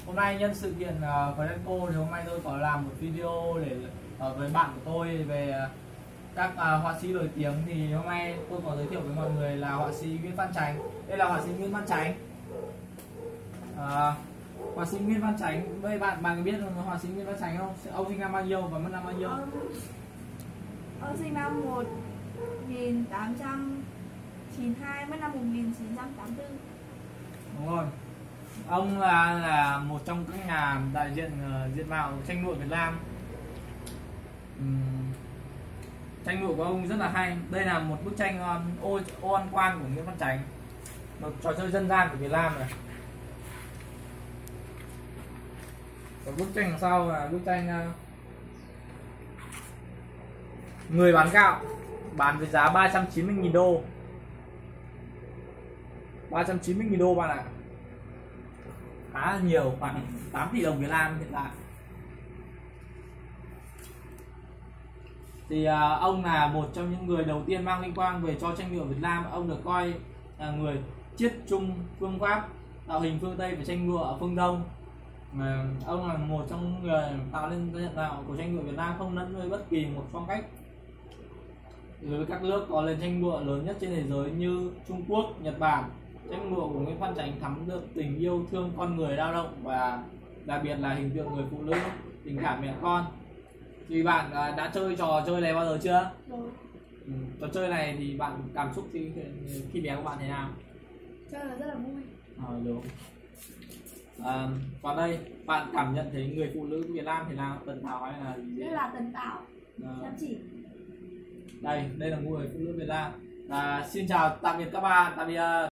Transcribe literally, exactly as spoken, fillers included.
Hôm nay nhân sự kiện uh, Fresco thì hôm nay tôi có làm một video để uh, với bạn của tôi về uh, các uh, họa sĩ nổi tiếng. Thì hôm nay tôi có giới thiệu với mọi người là họa sĩ Nguyễn Văn Chánh. Đây là họa sĩ Nguyễn Văn Chánh. Uh, họa sĩ Nguyễn Văn Chánh, vậy bạn bạn có biết họa sĩ Nguyễn Văn Chánh không? Ông sinh năm bao nhiêu và mất năm bao nhiêu? Ông, ông sinh năm một nghìn tám trăm chín mươi hai, mất năm một nghìn chín trăm tám mươi tư. Đúng rồi. Ông là là một trong các nhà đại diện uh, diện mạo tranh lụa Việt Nam. Uhm, tranh lụa của ông rất là hay. Đây là một bức tranh um, ô ô ăn quan của Nguyễn Văn Chánh, một trò chơi dân gian của Việt Nam này. Và bức tranh đằng sau là bức tranh uh, người bán gạo, bán với giá ba trăm chín mươi nghìn đô, ba trăm chín mươi nghìn đô bạn ạ. Khá là nhiều, khoảng tám tỷ đồng Việt Nam hiện tại. Thì à, ông là một trong những người đầu tiên mang vinh quang về cho tranh lụa Việt Nam. Ông được coi là người chiết chung phương pháp tạo hình phương Tây và tranh lụa ở phương Đông. Mà ông là một trong những người tạo nên diện mạo của tranh lụa Việt Nam không lẫn với bất kỳ một phong cách. Đối với các nước có nền tranh lụa lớn nhất trên thế giới như Trung Quốc, Nhật Bản, tranh lụa của Nguyễn Văn Chánh thắm được tình yêu thương con người lao động và đặc biệt là hình tượng người phụ nữ, tình cảm mẹ con. Thì bạn đã chơi trò chơi này bao giờ chưa? Rồi. Ừ, trò chơi này thì bạn cảm xúc khi khi bé của bạn thế nào? Chơi là rất là vui. Ờ, đúng. À, còn đây bạn cảm nhận thấy người phụ nữ Việt Nam thế nào, tần tảo hay là gì? Rất là tần tảo, À, chăm chỉ. đây đây là người phụ nữ Việt Nam. À, xin chào tạm biệt các bạn, tạm biệt.